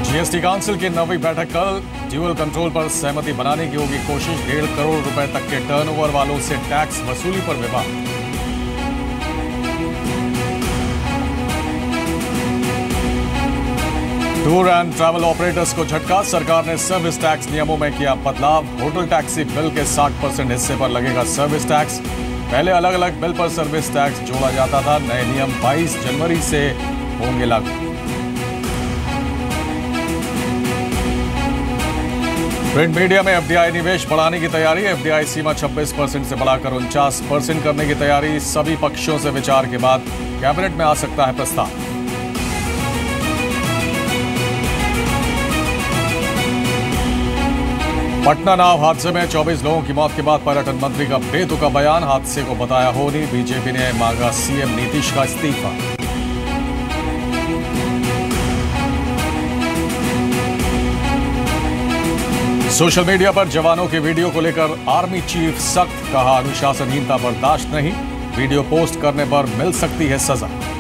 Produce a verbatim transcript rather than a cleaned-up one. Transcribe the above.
GST council की नवी बैठक कल। ड्यूअल कंट्रोल पर सहमति बनाने की होगी कोशिश। डेढ़ करोड़ रुपए तक के टर्नओवर वालों से टैक्स वसूली पर विवाद। टूर एंड ट्रैवल ऑपरेटर्स को झटका। सरकार ने सर्विस टैक्स नियमों में किया बदलाव। होटल टैक्सी बिल के साठ परसेंट हिस्से पर लगेगा सर्विस टैक्स। पहले अलग अलग बिल पर सर्विस टैक्स जोड़ा जाता था। नए नियम बाईस जनवरी से होंगे लागू। प्रिंट मीडिया में एफडीआई निवेश बढ़ाने की तैयारी। एफडीआई सीमा छब्बीस परसेंट से बढ़ाकर उनचास परसेंट करने की तैयारी। सभी पक्षों से विचार के बाद कैबिनेट में आ सकता है प्रस्ताव। पटना नाव हादसे में चौबीस लोगों की मौत के बाद पर्यटन मंत्री का बेतुका बयान। हादसे को बताया होनी। बीजेपी ने मांगा सीएम नीतीश का इस्तीफा। सोशल मीडिया पर जवानों के वीडियो को लेकर आर्मी चीफ सख्त। कहा अनुशासनहीनता बर्दाश्त नहीं। वीडियो पोस्ट करने पर मिल सकती है सजा।